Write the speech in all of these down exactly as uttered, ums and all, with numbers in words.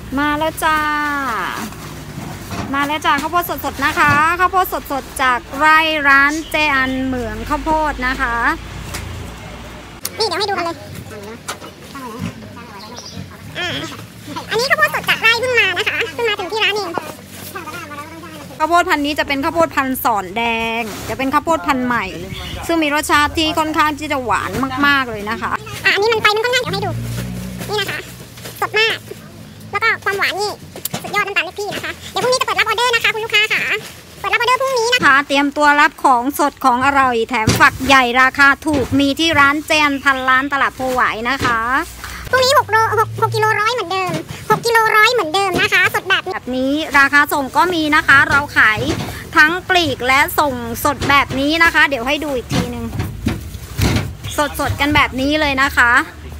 มาแล้วจ้ามาแล้วจ้าข้าวโพดสดๆนะคะข้าวโพดสดๆจากไร่ร้านเจอันเหมืองข้าวโพดนะคะนี่เดี๋ยวให้ดูกันเลยอันนี้ข้าวโพดสดจากไร่เพิ่งมานะคะเพิ่งมาถึงที่ร้านเองข้าวโพดพันธุ์นี้จะเป็นข้าวโพดพันธุ์สอนแดงจะเป็นข้าวโพดพันธุ์ใหม่ซึ่งมีรสชาติที่ค่อนข้างที่จะหวานมากๆเลยนะคะอ่ะอันนี้มันไปมันค่อนข้างเดี๋ยวให้ดูนี่นะคะสดมากแล้วก็ความหวานนี่สุดยอดน้ำตาลเล็กพี่นะคะเดี๋ยวพรุ่งนี้จะเปิดรับออเดอร์นะคะคุณลูกค้าค่ะเปิดรับออเดอร์พรุ่งนี้นะคะเตรียมตัวรับของสดของอร่อยแถมฝักใหญ่ราคาถูกมีที่ร้านเจอันพันล้านตลาดโพหวายนะคะพรุ่งนี้หกโลหกหกกิโลร้อยเหมือนเดิมหกกิโลร้อยเหมือนเดิมนะคะสดแบบแบบนี้ราคาส่งก็มีนะคะเราขายทั้งปลีกและส่งสดแบบนี้นะคะเดี๋ยวให้ดูอีกทีนึงสดสดกันแบบนี้เลยนะคะ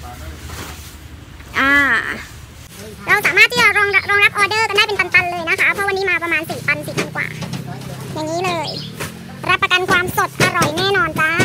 อ่าเราสามารถที่จะรองรองรับออเดอร์กันได้เป็นตันๆเลยนะคะเพราะวันนี้มาประมาณสี่ตันสี่ตันกว่าอย่างนี้เลยรับประกันความสดอร่อยแน่นอนจ้า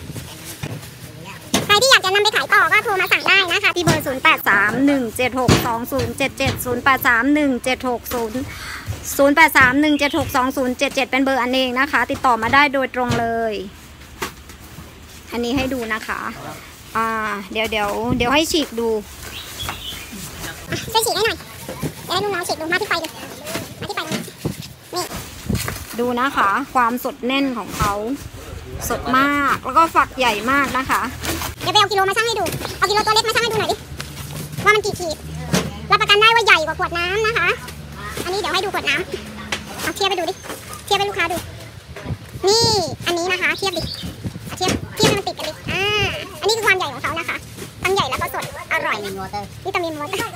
ใครที่อยากจะนำไปขายต่อก็โทรมาสั่งได้นะคะที่เบอร์ศูนย์ แปด สาม หนึ่ง เจ็ด หก สอง ศูนย์ เจ็ด เจ็ด ศูนย์ แปด สาม หนึ่ง เจ็ด หก ศูนย์ ศูนย์ แปด สาม หนึ่ง เจ็ด หก สอง ศูนย์ เจ็ด เจ็ดเป็นเบอร์อันเองนะคะติดต่อมาได้โดยตรงเลยอันนี้ให้ดูนะคะอ่าเดี๋ยวเดี๋ยวเดี๋ยวให้ฉีกดูช่วยฉีกให้หน่อยเดี๋ยวให้ลูกน้องฉีกดูมาที่ไฟดูมาที่ไฟนี่ดูนะคะความสดแน่นของเขาสดมากแล้วก็ฝักใหญ่มากนะคะเดี๋ยวไปเอากิโลมาชั่งให้ดูเอากิโลตัวเล็กมาชั่งให้ดูหน่อยดิว่ามันกี่ขีดรับประกันได้ว่าใหญ่กว่าขวดน้ำนะคะอันนี้เดี๋ยวให้ดูขวดน้ำเอาเทียบไปดูดิเทียบให้ลูกค้าดูนี่อันนี้นะคะเทียบดิเทียบเทียบให้มันติดกันดิอ่าอันนี้คือความใหญ่ของเขานะคะทั้งใหญ่แล้วก็สดอร่อยวิตามินวอเตอร์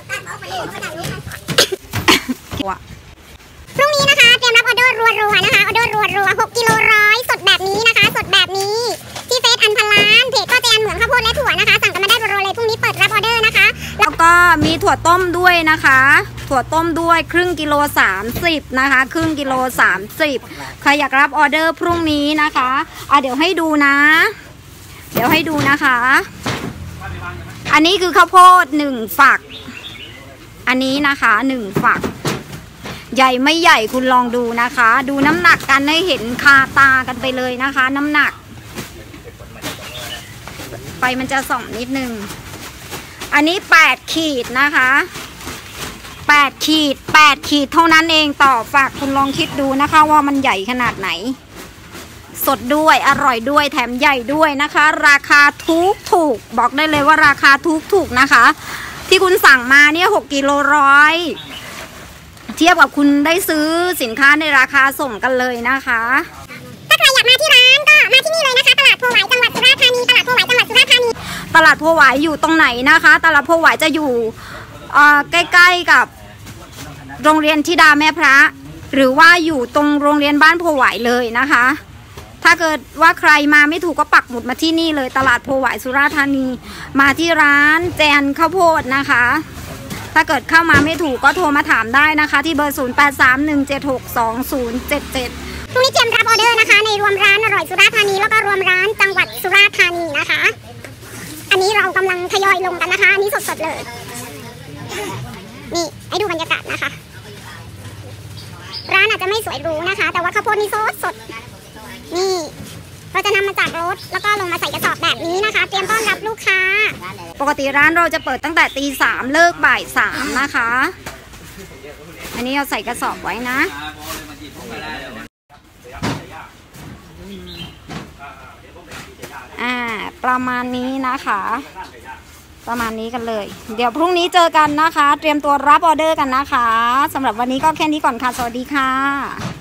พรุ่งนี้นะคะเตรียมรับออเดอร์รัวๆนะคะออเดอร์รัวๆหกกิโลร้อยสดแบบนี้นะคะสดแบบนี้ที่เฟซอันพันล้านเพจก็เจอันเหมืองข้าวโพดและถั่วนะคะสั่งกันมาได้รัวๆเลยพรุ่งนี้เปิดรับออเดอร์นะคะแล้วก็มีถั่วต้มด้วยนะคะถั่วต้มด้วยครึ่งกิโลสามสิบนะคะครึ่งกิโลสามสิบใครอยากรับออเดอร์พรุ่งนี้นะคะอ่ะเดี๋ยวให้ดูนะเดี๋ยวให้ดูนะคะอันนี้คือข้าวโพดหนึ่งฝักอันนี้นะคะหนึ่งฝักใหญ่ไม่ใหญ่คุณลองดูนะคะดูน้ำหนักกันให้เห็นคาตากันไปเลยนะคะน้ำหนักไฟมันจะส่องนิดนึงอันนี้แปดขีดนะคะแปดขีดแปดขีดเท่านั้นเองต่อฝักคุณลองคิดดูนะคะว่ามันใหญ่ขนาดไหนสดด้วยอร่อยด้วยแถมใหญ่ด้วยนะคะราคาถูกถูกบอกได้เลยว่าราคาถูกถูกนะคะที่คุณสั่งมาเนี่ยหกกิโลร้อยเทียบกับคุณได้ซื้อสินค้าในราคาส่งกันเลยนะคะถ้าใครอยากมาที่ร้านก็มาที่นี่เลยนะคะตลาดโพหวายจังหวัดสุราษฎร์ธานีตลาดโพหวายจังหวัดสุราษฎร์ธานีตลาดโพหวายอยู่ตรงไหนนะคะตลาดโพหวายจะอยู่ใกล้ๆกับโรงเรียนธิดาแม่พระหรือว่าอยู่ตรงโรงเรียนบ้านโพหวายเลยนะคะถ้าเกิดว่าใครมาไม่ถูกก็ปักหมุดมาที่นี่เลยตลาดโพหวายสุราษฎร์ธานีมาที่ร้านเจอันข้าวโพดนะคะถ้าเกิดเข้ามาไม่ถูกก็โทรมาถามได้นะคะที่เบอร์ศูนย์ แปด สาม หนึ่ง เจ็ด หก สอง ศูนย์ เจ็ด เจ็ดพรุ่งนี้เตรียมรับออเดอร์นะคะในรวมร้านอร่อยสุราษฎร์ธานีแล้วก็รวมร้านจังหวัดสุราษฎร์ธานีนะคะอันนี้เรากำลังทยอยลงกันนะคะอันนี้สดๆเลยนี่ให้ดูบรรยากาศนะคะร้านอาจจะไม่สวยหรูนะคะแต่ว่าข้าวโพดนี่สดสดนี่เราจะนำมาจากรถแล้วก็ลงมาใส่กระสอบแบบนี้นะคะเตรียมต้อนรับลูกค้าปกติร้านเราจะเปิดตั้งแต่ตีสามเลิกบ่ายสามนะคะอันนี้เราใส่กระสอบไว้นะอ่าประมาณนี้นะคะประมาณนี้กันเลยเดี๋ยวพรุ่งนี้เจอกันนะคะเตรียมตัวรับออเดอร์กันนะคะสำหรับวันนี้ก็แค่นี้ก่อนค่ะสวัสดีค่ะ